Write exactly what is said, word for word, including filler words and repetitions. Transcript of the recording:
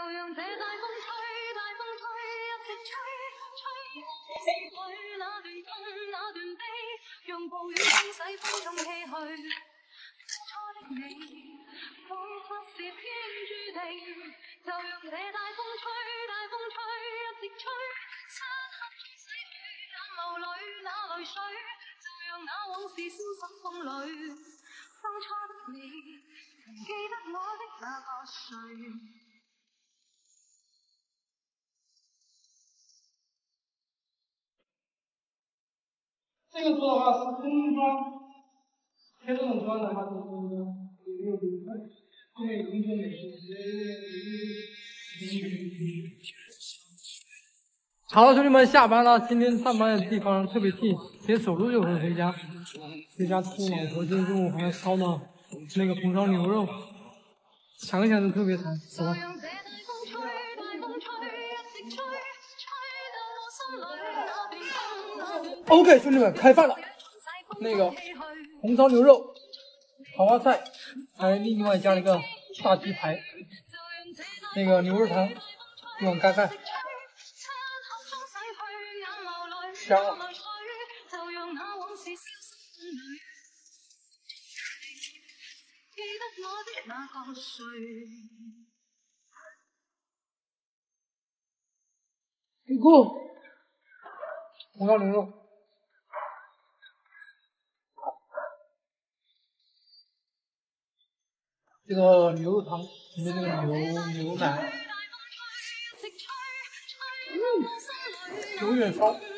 让这大风吹，大风吹，一直吹，吹心里那段痛，那段悲，让暴雨冲洗風中唏噓。初的你，彷彿是天注定，就讓這大風吹，大風吹，一直吹，漆黑中洗去眼眸裏那淚水，就讓那往事消失風裏。當初的你，曾記得我的那個誰？ 这个做的话是工装，贴这种装的话就是有没有比如说后面有工作美术，好了，兄弟们，下班了。今天上班的地方特别近，直接走路就可以回家。回家吃老婆今天中午还要烧呢那个红烧牛肉，想想就特别馋，走吧。OK， 兄弟们，开饭了。那个红烧牛肉、桃花菜，还另外加了一个大鸡排，那个牛肉汤，一碗盖饭，香啊！一个红烧牛肉。这个牛肉汤里面这个牛牛奶，嗯，有点烧。